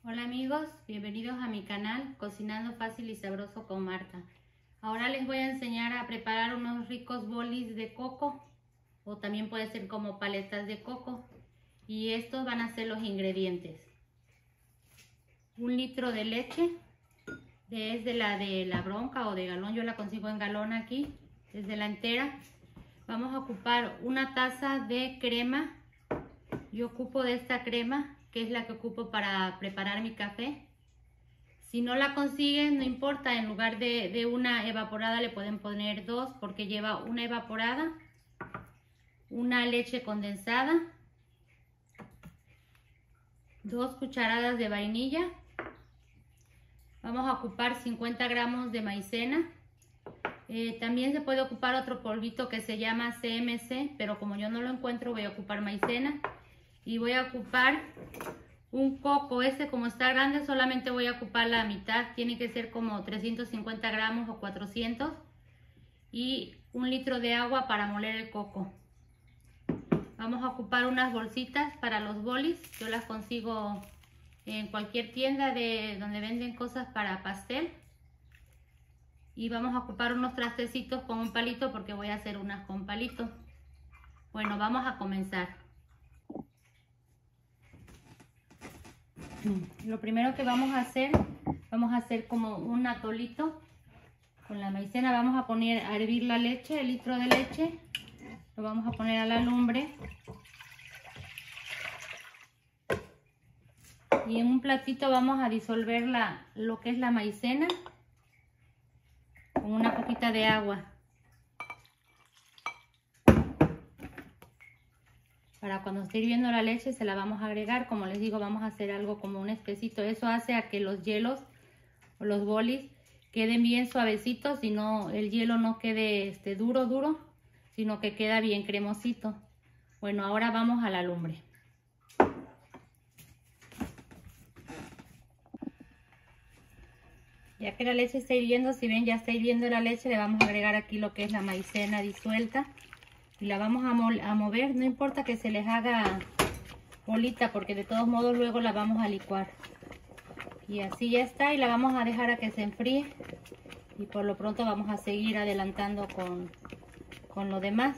Hola amigos, bienvenidos a mi canal Cocinando Fácil y Sabroso con Marta. Ahora les voy a enseñar a preparar unos ricos bolis de coco o también puede ser como paletas de coco. Y estos van a ser los ingredientes: 1 litro de leche, es de la bronca o de galón, yo la consigo en galón aquí, es de la entera. Vamos a ocupar 1 taza de crema, yo ocupo de esta crema que es la que ocupo para preparar mi café. Si no la consiguen, no importa, en lugar de una evaporada le pueden poner 2 porque lleva una evaporada, una leche condensada, 2 cucharadas de vainilla. Vamos a ocupar 50 gramos de maicena. También se puede ocupar otro polvito que se llama CMC, pero como yo no lo encuentro voy a ocupar maicena. Y voy a ocupar un coco, como está grande solamente voy a ocupar la mitad, tiene que ser como 350 gramos o 400, y 1 litro de agua para moler el coco. Vamos a ocupar unas bolsitas para los bolis, yo las consigo en cualquier tienda de donde venden cosas para pastel. Y vamos a ocupar unos trastecitos con un palito porque voy a hacer unas con palito. Bueno, vamos a comenzar. Lo primero que vamos a hacer como un atolito con la maicena. Vamos a poner a hervir la leche, el litro de leche, lo vamos a poner a la lumbre. Y en un platito vamos a disolver lo que es la maicena con una poquita de agua. Para cuando esté hirviendo la leche se la vamos a agregar. Como les digo, vamos a hacer algo como un espesito. Eso hace a que los hielos o los bolis queden bien suavecitos y no, el hielo no quede duro, sino que queda bien cremosito. Bueno, ahora vamos a la lumbre. Ya que la leche está hirviendo, si ven ya está hirviendo la leche, le vamos a agregar aquí lo que es la maicena disuelta. Y la vamos a mover, no importa que se les haga bolita porque de todos modos luego la vamos a licuar. Y así ya está, y la vamos a dejar a que se enfríe. Y por lo pronto vamos a seguir adelantando con lo demás.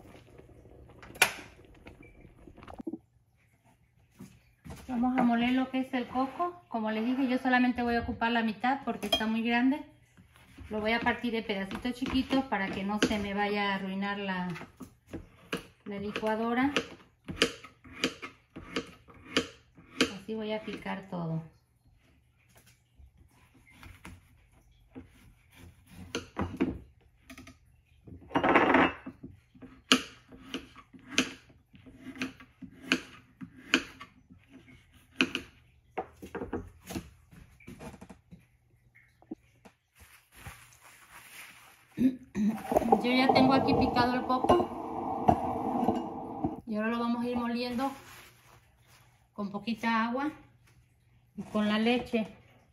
Vamos a moler lo que es el coco. Como les dije, yo solamente voy a ocupar la mitad porque está muy grande. Lo voy a partir de pedacitos chiquitos para que no se me vaya a arruinar la licuadora. Así voy a picar todo. Yo ya tengo aquí picado el coco y ahora lo vamos a ir moliendo con poquita agua y con la leche.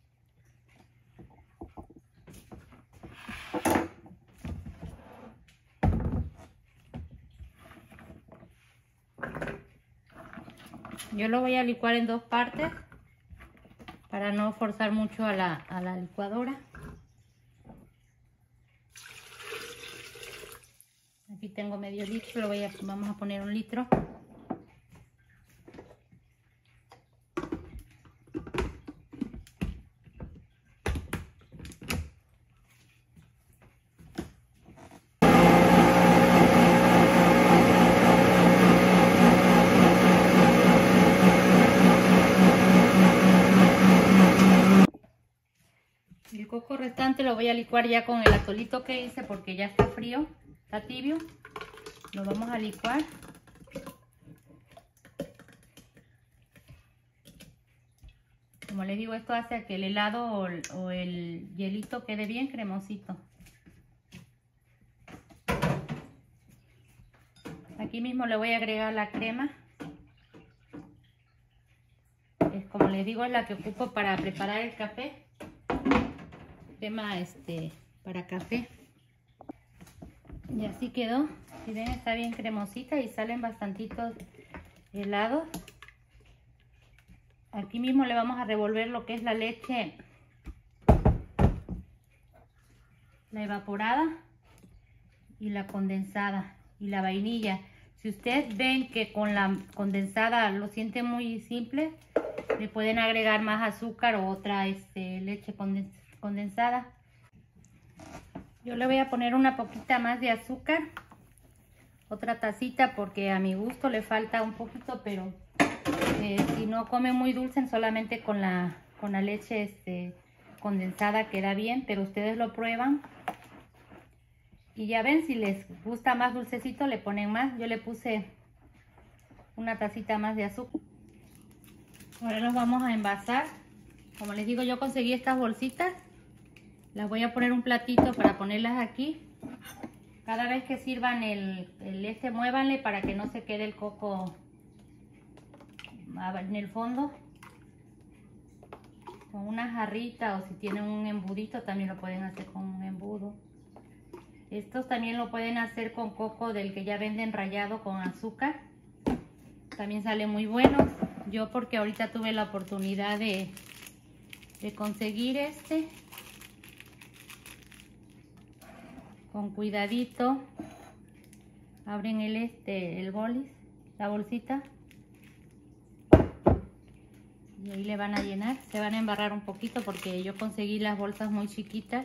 Yo lo voy a licuar en 2 partes para no forzar mucho a la licuadora. Aquí tengo medio litro, vamos a poner 1 litro. El coco restante lo voy a licuar ya con el atolito que hice porque ya está frío, está tibio. Lo vamos a licuar. Como les digo, esto hace que el helado o el hielito quede bien cremosito. Aquí mismo le voy a agregar la crema. Como les digo, es la que ocupo para preparar el café. Crema para café. Y así quedó. Si ven, está bien cremosita y salen bastantitos helados. Aquí mismo le vamos a revolver lo que es la leche, la evaporada y la condensada y la vainilla. Si ustedes ven que con la condensada lo sienten muy simple, le pueden agregar más azúcar o otra leche condensada. Yo le voy a poner una poquita más de azúcar, otra tacita, porque a mi gusto le falta un poquito, pero si no come muy dulce, solamente con la leche condensada queda bien, pero ustedes lo prueban y ya ven, si les gusta más dulcecito le ponen más. Yo le puse una tacita más de azúcar. Ahora los vamos a envasar. Como les digo, yo conseguí estas bolsitas. Las voy a poner un platito para ponerlas aquí. Cada vez que sirvan muévanle para que no se quede el coco en el fondo. Con una jarrita, o si tienen un embudito también lo pueden hacer con un embudo. Estos también lo pueden hacer con coco del que ya venden rallado con azúcar. También sale muy bueno. Yo porque ahorita tuve la oportunidad de conseguir con cuidadito. Abren el bolis, la bolsita, y ahí le van a llenar. Se van a embarrar un poquito porque yo conseguí las bolsas muy chiquitas.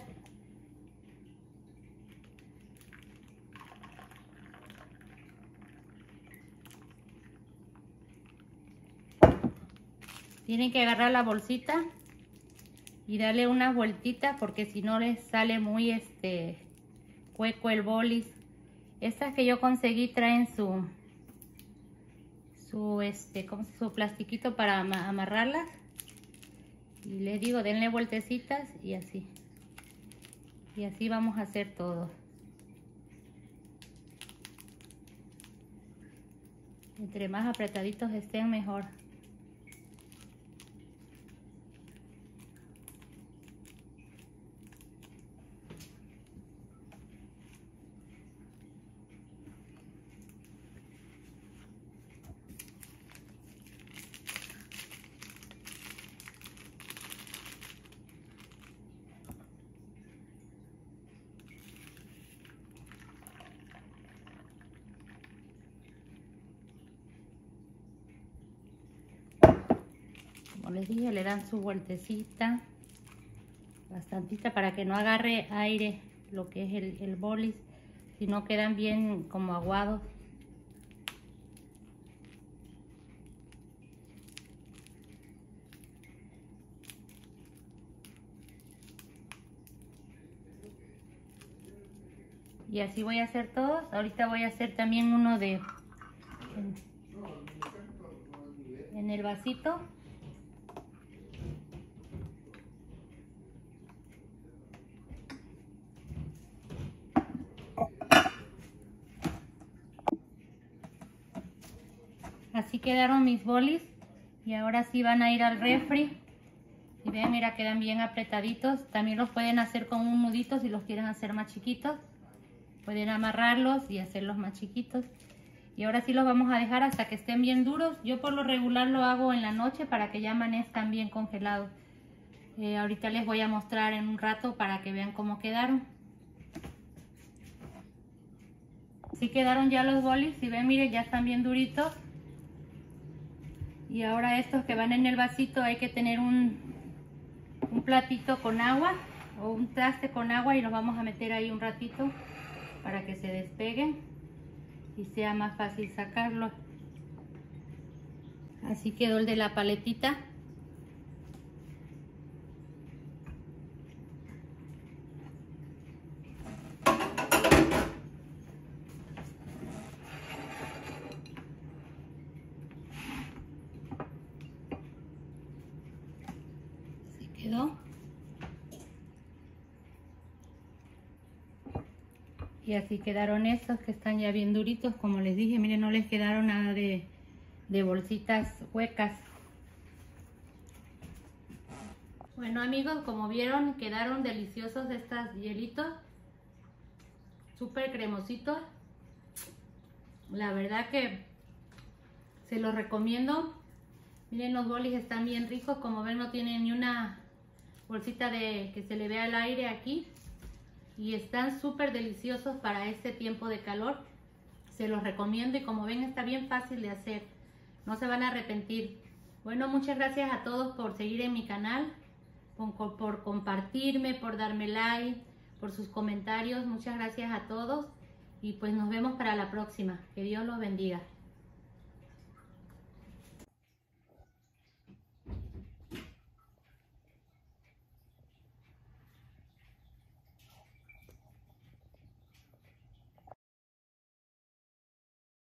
Tienen que agarrar la bolsita y darle unas vueltitas, porque si no les sale muy hueco el bolis. Estas que yo conseguí traen su plastiquito para amarrarlas. Y les digo, denle vueltecitas y así. Y así vamos a hacer todo. Entre más apretaditos estén, mejor. Como les dije, le dan su vueltecita, bastantita, para que no agarre aire lo que es el bolis, si no quedan bien como aguados. Y así voy a hacer todos. Ahorita voy a hacer también uno en el vasito. Así quedaron mis bolis, y ahora sí van a ir al refri. Y ven, mira, quedan bien apretaditos. También los pueden hacer con un nudito si los quieren hacer más chiquitos. Pueden amarrarlos y hacerlos más chiquitos. Y ahora sí los vamos a dejar hasta que estén bien duros. Yo por lo regular lo hago en la noche para que ya amanezcan bien congelados. Ahorita les voy a mostrar en un rato para que vean cómo quedaron. Así quedaron ya los bolis. Si ven, miren, ya están bien duritos. Y ahora estos que van en el vasito, hay que tener un platito con agua o un traste con agua, y los vamos a meter ahí un ratito para que se despeguen y sea más fácil sacarlo. Así quedó el de la paletita. Así quedó. Y así quedaron estos que están ya bien duritos. Como les dije, miren, no les quedaron nada de bolsitas huecas. Bueno, amigos, como vieron, quedaron deliciosos estos hielitos. Súper cremositos. La verdad que se los recomiendo. Miren, los bolis están bien ricos. Como ven, no tienen ni una bolsita de que se le vea el aire aquí. Y están súper deliciosos para este tiempo de calor. Se los recomiendo y como ven está bien fácil de hacer. No se van a arrepentir. Bueno, muchas gracias a todos por seguir en mi canal, por compartirme, por darme like, por sus comentarios. Muchas gracias a todos y pues nos vemos para la próxima. Que Dios los bendiga.